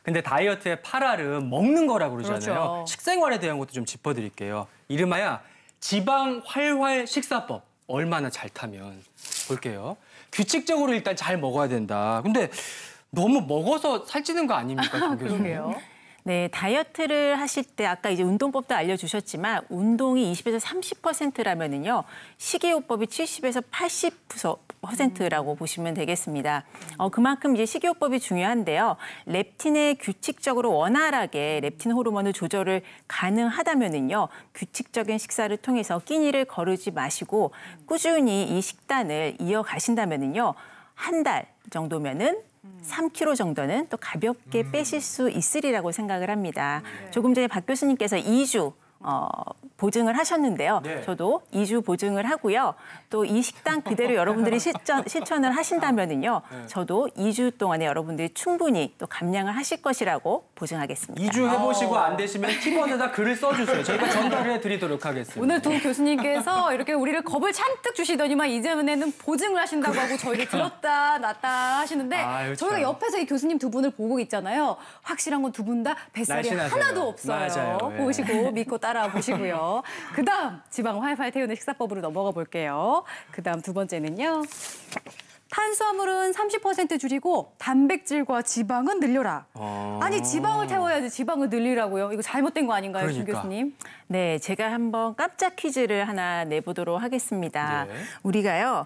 근데 다이어트의 8R은 먹는 거라고 그러잖아요. 그렇죠. 식생활에 대한 것도 좀 짚어드릴게요. 이름하여 지방 활활 식사법. 얼마나 잘 타면 볼게요. 규칙적으로 일단 잘 먹어야 된다. 근데 너무 먹어서 살찌는 거 아닙니까, 김 교수님? 그러게요. 네, 다이어트를 하실 때 아까 이제 운동법도 알려주셨지만 운동이 20에서 30%라면은요 식이요법이 70에서 80%라고 보시면 되겠습니다. 그만큼 이제 식이요법이 중요한데요. 렙틴에 규칙적으로 원활하게 렙틴 호르몬을 조절을 가능하다면은요 규칙적인 식사를 통해서 끼니를 거르지 마시고 꾸준히 이 식단을 이어가신다면은요 한 달 정도면은 3kg 정도는 또 가볍게 빼실 수 있으리라고 생각을 합니다. 조금 전에 박 교수님께서 2주 보증을 하셨는데요. 네. 저도 2주 보증을 하고요. 또 이 식단 그대로 여러분들이 실천을 하신다면은요. 저도 2주 동안에 여러분들이 충분히 또 감량을 하실 것이라고 보증하겠습니다. 2주 해보시고 안 되시면 티본에다 글을 써주세요. 저희가 전달해 드리도록 하겠습니다. 오늘 두 교수님께서 이렇게 우리를 겁을 잔뜩 주시더니만 이제는 보증을 하신다고 하고 저희를 들었다 놨다 하시는데 아유, 저희가 참. 옆에서 이 교수님 두 분을 보고 있잖아요. 확실한 건 두 분 다 뱃살이 날씬하세요. 하나도 없어요. 맞아요. 예. 보시고 믿고 따라 보시고요. 그다음 지방 활활 태우는 식사법으로 넘어가 볼게요. 그다음 두 번째는요. 탄수화물은 30% 줄이고 단백질과 지방은 늘려라. 아니 지방을 태워야지 지방을 늘리라고요. 이거 잘못된 거 아닌가요, 김 그러니까. 교수님? 네, 제가 한번 깜짝 퀴즈를 하나 내보도록 하겠습니다. 네. 우리가요,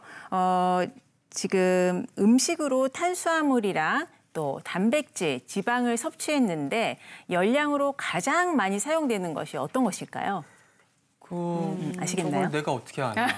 지금 음식으로 탄수화물이랑 또 단백질, 지방을 섭취했는데 열량으로 가장 많이 사용되는 것이 어떤 것일까요? 아시겠나요? 저걸 내가 어떻게 아냐.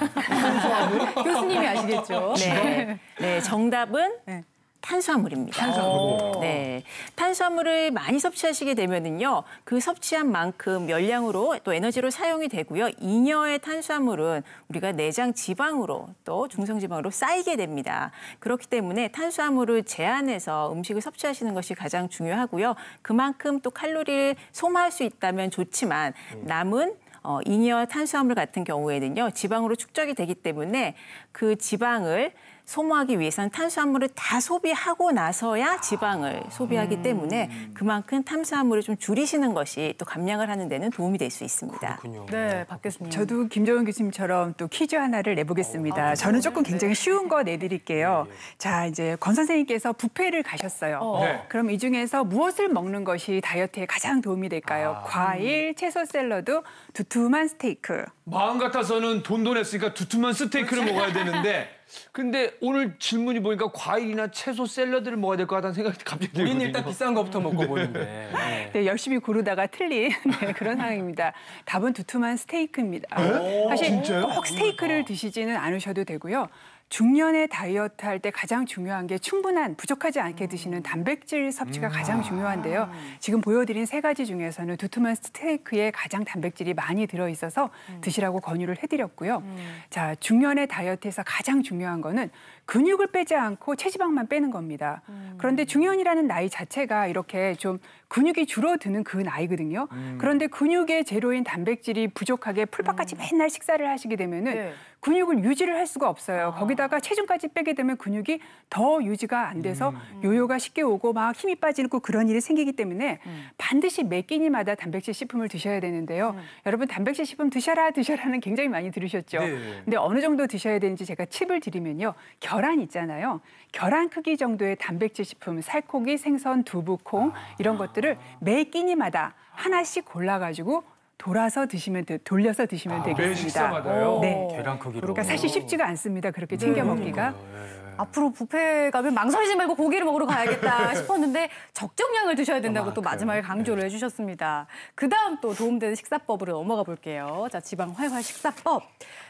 교수님이 아시겠죠? 네, 네, 정답은 네. 탄수화물입니다. 탄수화물이요? 네, 탄수화물을 많이 섭취하시게 되면은요, 그 섭취한 만큼 열량으로 또 에너지로 사용이 되고요. 잉여의 탄수화물은 우리가 내장 지방으로 또 중성지방으로 쌓이게 됩니다. 그렇기 때문에 탄수화물을 제한해서 음식을 섭취하시는 것이 가장 중요하고요. 그만큼 또 칼로리를 소모할 수 있다면 좋지만 남은 잉여 탄수화물 같은 경우에는요, 지방으로 축적이 되기 때문에 그 지방을 소모하기 위해서는 탄수화물을 다 소비하고 나서야 지방을 소비하기 때문에 그만큼 탄수화물을 좀 줄이시는 것이 또 감량을 하는 데는 도움이 될 수 있습니다. 그렇군요. 네, 박 교수님. 저도 김정은 교수님처럼 또 퀴즈 하나를 내보겠습니다. 저는 조금 굉장히 쉬운 거 내드릴게요. 자, 이제 권 선생님께서 뷔페를 가셨어요. 네. 그럼 이 중에서 무엇을 먹는 것이 다이어트에 가장 도움이 될까요? 과일, 채소 샐러드, 두툼한 스테이크. 마음 같아서는 돈도 냈으니까 두툼한 스테이크를 먹어야 되는데 근데 오늘 질문이 보니까 과일이나 채소 샐러드를 먹어야 될 것 같다는 생각이 갑자기 들거든요. 우리는 일단 비싼 거부터 먹고 보는데. 네. 네, 열심히 고르다가 틀린 그런 상황입니다. 답은 두툼한 스테이크입니다. 사실 진짜요? 꼭 스테이크를 드시지는 않으셔도 되고요. 중년에 다이어트 할 때 가장 중요한 게 충분한, 부족하지 않게 드시는 단백질 섭취가 가장 중요한데요. 지금 보여드린 세 가지 중에서는 두툼한 스테이크에 가장 단백질이 많이 들어있어서 드시라고 권유를 해드렸고요. 자, 중년의 다이어트에서 가장 중요한 거는 근육을 빼지 않고 체지방만 빼는 겁니다. 그런데 중년이라는 나이 자체가 이렇게 좀 근육이 줄어드는 그 나이거든요. 그런데 근육의 재료인 단백질이 부족하게 풀밥같이 맨날 식사를 하시게 되면은 네. 근육을 유지를 할 수가 없어요. 거기다가 체중까지 빼게 되면 근육이 더 유지가 안 돼서 요요가 쉽게 오고 막 힘이 빠지고 그런 일이 생기기 때문에 반드시 매 끼니마다 단백질 식품을 드셔야 되는데요. 여러분 단백질 식품 드셔라는 굉장히 많이 들으셨죠. 네. 근데 어느 정도 드셔야 되는지 제가 팁을 드리면요. 계란 있잖아요. 계란 크기 정도의 단백질 식품, 살코기, 생선, 두부, 콩 이런 것들을 매 끼니마다 하나씩 골라가지고 돌려서 드시면 되겠습니다. 매 식사마다요? 네. 계란 크기로. 그러니까 사실 쉽지가 않습니다. 그렇게 챙겨 먹기가. 앞으로 뷔페 가면 망설이지 말고 고기를 먹으러 가야겠다 싶었는데 적정량을 드셔야 된다고 또 마지막에 강조를 해주셨습니다. 그다음 또 도움되는 식사법으로 넘어가 볼게요. 자, 지방 활활 식사법.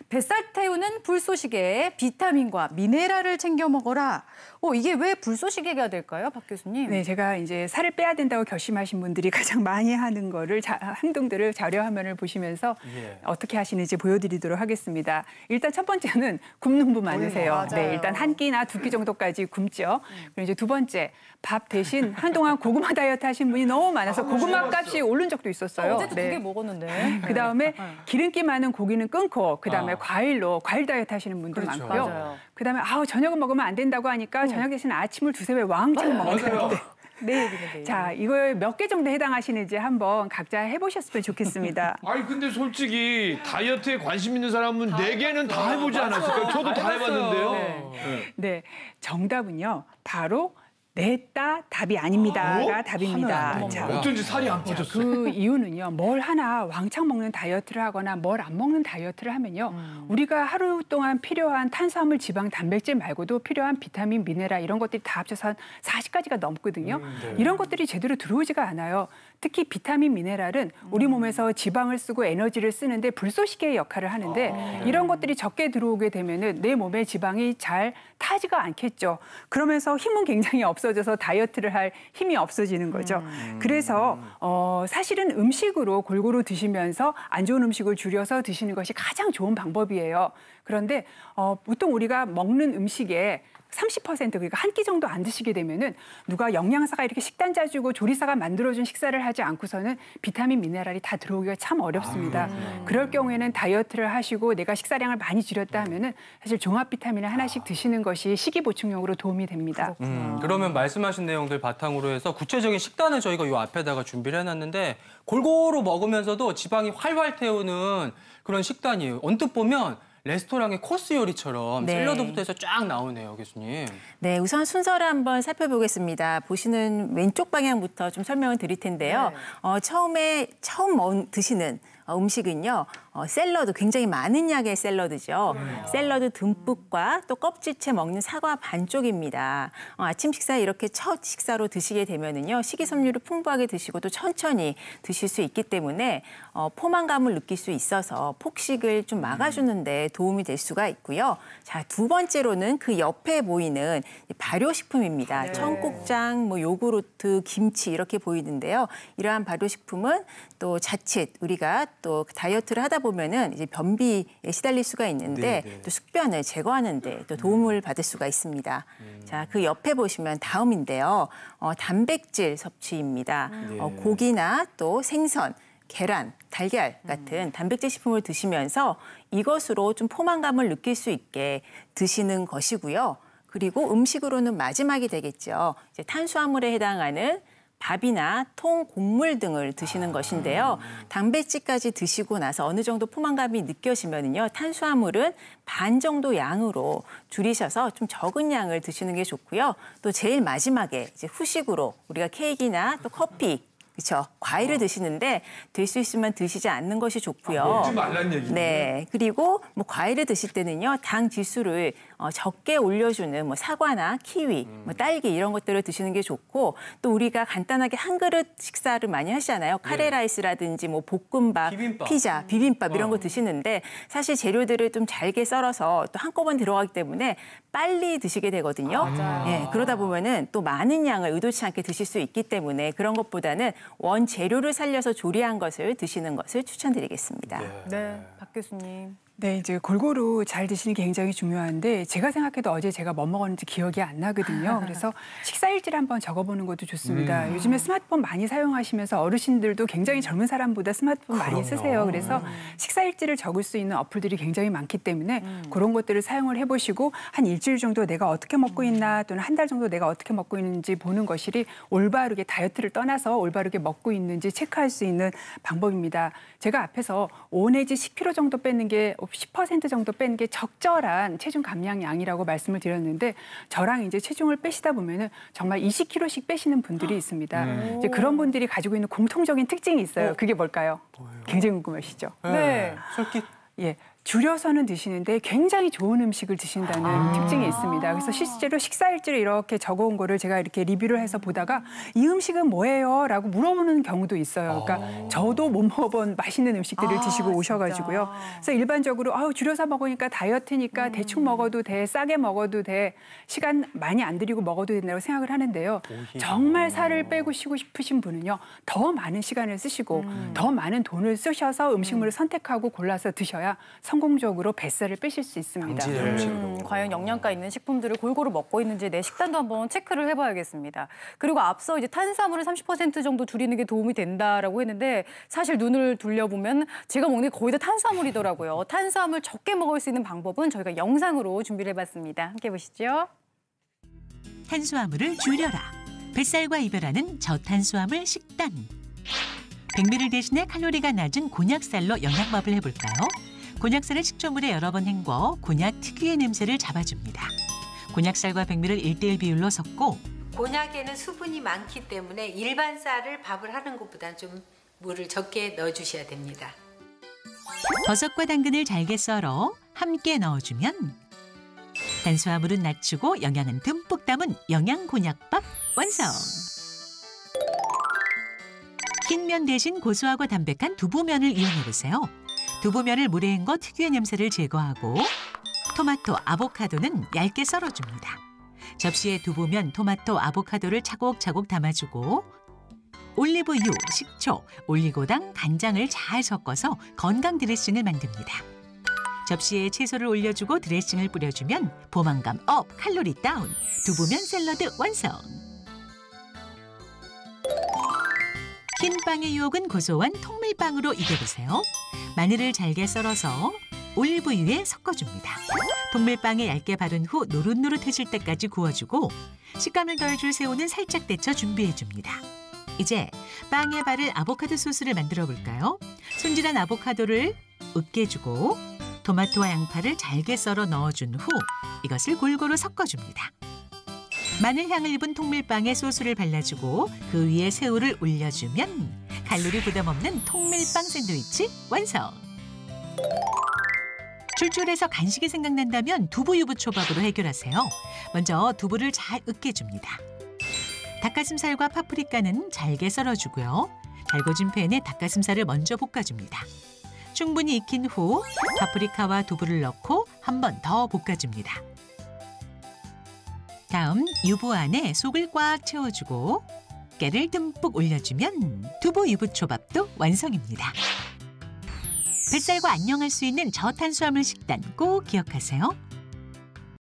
뱃살 태우는 불쏘시개, 비타민과 미네랄을 챙겨 먹어라. 이게 왜 불쏘시개가 될까요, 박 교수님? 네, 제가 이제 살을 빼야 된다고 결심하신 분들이 가장 많이 하는 거를 행동들을 자료 화면을 보시면서 예. 어떻게 하시는지 보여드리도록 하겠습니다. 일단 첫 번째는 굽는 분 많으세요. 맞아요. 네, 일단 한 끼나 두 끼 정도까지 굶죠. 그리고 이제 두 번째, 밥 대신 한동안 고구마 다이어트 하신 분이 너무 많아서 고구마 값이 오른 적도 있었어요. 어제도 두 개 먹었는데. 그다음에 기름기 많은 고기는 끊고 그다음에 과일 다이어트 하시는 분들 그렇죠. 많고요. 맞아요. 그다음에 저녁은 먹으면 안 된다고 하니까 저녁 대신 아침을 두세 배 왕창 먹는 맞아요. 분들. 내일이네. 자, 이걸 몇 개 정도 해당하시는지 한번 각자 해보셨으면 좋겠습니다. 아니 근데 솔직히 다이어트에 관심 있는 사람은 4개는 다 해보지 않았을까요? 저도 다 해봤는데요. 네. 네, 정답은요. 바로 냈다 답이 아닙니다가 답입니다. 하면 안 자, 되는 어쩐지 살이 안 빠졌어요. 그 이유는요. 뭘 하나 왕창 먹는 다이어트를 하거나 뭘 안 먹는 다이어트를 하면요. 우리가 하루 동안 필요한 탄수화물, 지방, 단백질 말고도 필요한 비타민, 미네랄 이런 것들이 다 합쳐서 한 40가지가 넘거든요. 이런 것들이 제대로 들어오지가 않아요. 특히 비타민, 미네랄은 우리 몸에서 지방을 쓰고 에너지를 쓰는데 불쏘시개의 역할을 하는데 이런 것들이 적게 들어오게 되면은 내 몸에 지방이 잘 타지가 않겠죠. 그러면서 힘은 굉장히 없어져서 다이어트를 할 힘이 없어지는 거죠. 그래서 사실은 음식으로 골고루 드시면서 안 좋은 음식을 줄여서 드시는 것이 가장 좋은 방법이에요. 그런데 보통 우리가 먹는 음식에 30% 그러니까 한 끼 정도 안 드시게 되면은 누가 영양사가 이렇게 식단 짜주고 조리사가 만들어준 식사를 하지 않고서는 비타민, 미네랄이 다 들어오기가 참 어렵습니다. 그럴 경우에는 다이어트를 하시고 내가 식사량을 많이 줄였다 하면은 사실 종합 비타민을 하나씩 드시는 것이 식이 보충용으로 도움이 됩니다. 그러면 말씀하신 내용들 바탕으로 해서 구체적인 식단을 저희가 요 앞에다가 준비를 해놨는데 골고루 먹으면서도 지방이 활활 태우는 그런 식단이에요. 언뜻 보면 레스토랑의 코스 요리처럼 네. 샐러드부터 해서 쫙 나오네요, 교수님. 네, 우선 순서를 한번 살펴보겠습니다. 보시는 왼쪽 방향부터 좀 설명을 드릴 텐데요. 처음 드시는 음식은요. 샐러드, 굉장히 많은 양의 샐러드죠. 샐러드 듬뿍과 또 껍질째 먹는 사과 반쪽입니다. 아침 식사 이렇게 첫 식사로 드시게 되면은요. 식이섬유를 풍부하게 드시고 또 천천히 드실 수 있기 때문에 포만감을 느낄 수 있어서 폭식을 좀 막아주는 데 도움이 될 수가 있고요. 자, 두 번째로는 그 옆에 보이는 발효식품입니다. 청국장, 뭐 요구르트, 김치 이렇게 보이는데요. 이러한 발효식품은 또 자칫 우리가 또 다이어트를 하다 보면은 이제 변비에 시달릴 수가 있는데 또 숙변을 제거하는 데 또 도움을 받을 수가 있습니다. 자, 그 옆에 보시면 다음인데요. 단백질 섭취입니다. 고기나 또 생선, 계란, 달걀 같은 단백질 식품을 드시면서 이것으로 좀 포만감을 느낄 수 있게 드시는 것이고요. 그리고 음식으로는 마지막이 되겠죠. 이제 탄수화물에 해당하는 밥이나 통, 곡물 등을 드시는 것인데요. 단백질까지 드시고 나서 어느 정도 포만감이 느껴지면요, 탄수화물은 반 정도 양으로 줄이셔서 좀 적은 양을 드시는 게 좋고요. 또 제일 마지막에 이제 후식으로 우리가 케이크나 또 커피, 그렇죠. 과일을 드시는데 될 수 있으면 드시지 않는 것이 좋고요. 먹지 말란 얘기죠. 네, 그리고 뭐 과일을 드실 때는요, 당 지수를 적게 올려주는 뭐 사과나 키위, 뭐 딸기 이런 것들을 드시는 게 좋고 또 우리가 간단하게 한 그릇 식사를 많이 하시잖아요. 카레라이스라든지 뭐 볶음밥, 비빔밥. 피자, 비빔밥 이런 거 드시는데 사실 재료들을 좀 잘게 썰어서 또 한꺼번에 들어가기 때문에 빨리 드시게 되거든요. 예, 그러다 보면은 또 많은 양을 의도치 않게 드실 수 있기 때문에 그런 것보다는 원 재료를 살려서 조리한 것을 드시는 것을 추천드리겠습니다. 네, 박 교수님. 네, 이제 골고루 잘 드시는 게 굉장히 중요한데 제가 생각해도 어제 제가 뭐 먹었는지 기억이 안 나거든요. 그래서 식사일지를 한번 적어보는 것도 좋습니다. 요즘에 스마트폰 많이 사용하시면서 어르신들도 굉장히 젊은 사람보다 스마트폰 많이 쓰세요. 그래서 식사일지를 적을 수 있는 어플들이 굉장히 많기 때문에 그런 것들을 사용을 해보시고 한 일주일 정도 내가 어떻게 먹고 있나 또는 한 달 정도 내가 어떻게 먹고 있는지 보는 것이 올바르게 다이어트를 떠나서 올바르게 먹고 있는지 체크할 수 있는 방법입니다. 제가 앞에서 5 내지 10kg 정도 빼는 게 10% 정도 빼는 게 적절한 체중 감량량이라고 말씀을 드렸는데 저랑 이제 체중을 빼시다 보면은 정말 20kg씩 빼시는 분들이 있습니다. 이제 그런 분들이 가지고 있는 공통적인 특징이 있어요. 그게 뭘까요? 굉장히 궁금하시죠? 네. 솔깃. 예. 줄여서는 드시는데 굉장히 좋은 음식을 드신다는 특징이 있습니다. 그래서 실제로 식사일지를 이렇게 적어온 거를 제가 이렇게 리뷰를 해서 보다가 이 음식은 뭐예요? 라고 물어보는 경우도 있어요. 그러니까 저도 못 먹어본 맛있는 음식들을 드시고 오셔가지고요. 그래서 일반적으로 줄여서 먹으니까 다이어트니까 대충 먹어도 돼, 싸게 먹어도 돼, 시간 많이 안 들이고 먹어도 된다고 생각을 하는데요. 정말 살을 빼고 싶으신 분은요. 더 많은 시간을 쓰시고 더 많은 돈을 쓰셔서 음식물을 선택하고 골라서 드셔야 성공적으로 뱃살을 빼실 수 있습니다. 과연 영양가 있는 식품들을 골고루 먹고 있는지 내 식단도 한번 체크를 해봐야겠습니다. 그리고 앞서 이제 탄수화물을 30% 정도 줄이는 게 도움이 된다라고 했는데 사실 눈을 돌려보면 제가 먹는 게 거의 다 탄수화물이더라고요. 탄수화물 적게 먹을 수 있는 방법은 저희가 영상으로 준비를 해봤습니다. 함께 보시죠. 탄수화물을 줄여라. 뱃살과 이별하는 저탄수화물 식단. 백미를 대신해 칼로리가 낮은 곤약살로 영양밥을 해볼까요? 곤약살을 식초물에 여러 번 헹궈 곤약 특유의 냄새를 잡아줍니다. 곤약살과 백미를 1:1 비율로 섞고 곤약에는 수분이 많기 때문에 일반 쌀을 밥을 하는 것보다 좀 물을 적게 넣어주셔야 됩니다. 버섯과 당근을 잘게 썰어 함께 넣어주면 탄수화물은 낮추고 영양은 듬뿍 담은 영양 곤약밥 완성! 흰면 대신 고소하고 담백한 두부면을 이용해보세요. 두부면을 물에 헹궈 특유의 냄새를 제거하고 토마토, 아보카도는 얇게 썰어줍니다. 접시에 두부면, 토마토, 아보카도를 차곡차곡 담아주고 올리브유, 식초, 올리고당, 간장을 잘 섞어서 건강 드레싱을 만듭니다. 접시에 채소를 올려주고 드레싱을 뿌려주면 포만감 업, 칼로리 다운, 두부면 샐러드 완성! 흰 빵의 유혹은 고소한 통밀빵으로 이겨보세요. 마늘을 잘게 썰어서 올리브유에 섞어줍니다. 통밀빵에 얇게 바른 후 노릇노릇해질 때까지 구워주고 식감을 더해줄 새우는 살짝 데쳐 준비해줍니다. 이제 빵에 바를 아보카도 소스를 만들어 볼까요? 손질한 아보카도를 으깨주고 토마토와 양파를 잘게 썰어 넣어준 후 이것을 골고루 섞어줍니다. 마늘 향을 입은 통밀빵에 소스를 발라주고 그 위에 새우를 올려주면 칼로리 부담 없는 통밀빵 샌드위치 완성! 출출해서 간식이 생각난다면 두부 유부초밥으로 해결하세요. 먼저 두부를 잘 으깨줍니다. 닭가슴살과 파프리카는 잘게 썰어주고요. 달궈진 팬에 닭가슴살을 먼저 볶아줍니다. 충분히 익힌 후 파프리카와 두부를 넣고 한 번 더 볶아줍니다. 다음 유부 안에 속을 꽉 채워주고 깨를 듬뿍 올려주면 두부 유부초밥도 완성입니다. 뱃살과 안녕할 수 있는 저탄수화물 식단 꼭 기억하세요.